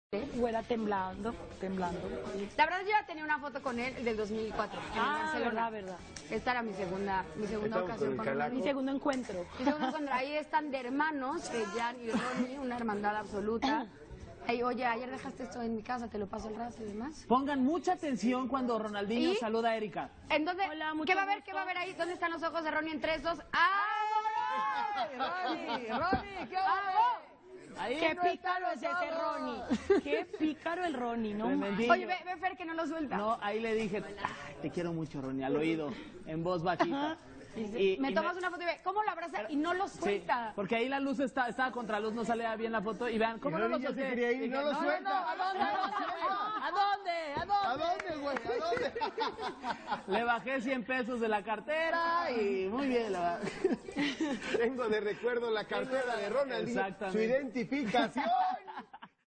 Fuera temblando. La verdad yo ya tenía una foto con él del 2004 en Barcelona. verdad. Esta era mi segunda ocasión con él. Mi segundo encuentro. Ahí están de hermanos, Jan y Ronnie, una hermandad absoluta. Hey, oye, ayer dejaste esto en mi casa, te lo paso el rastro y demás. Pongan mucha atención cuando Ronaldinho saluda a Erika. ¿En dónde? Hola, ¿Qué va a haber ahí? ¿Dónde están los ojos de Ronnie en 3, 2? Ronnie, ¿qué va? Qué pícaro es ese Ronnie. Qué pícaro el Ronnie, ¿no? Oye, ve Fer que no lo suelta. No, ahí le dije, te quiero mucho, Ronnie, al oído, en voz bajita. Me tomas una foto y ve cómo lo abraza y no lo suelta. Sí, porque ahí la luz estaba contra luz, no salía bien la foto. Y vean, ¿cómo no lo suelta? Y no lo suelta. ¿A dónde, güey? ¿A dónde? Le bajé 100 pesos de la cartera y muy bien, la verdad. Tengo de recuerdo la cartera de Ronaldinho. Exactamente. Su identificación.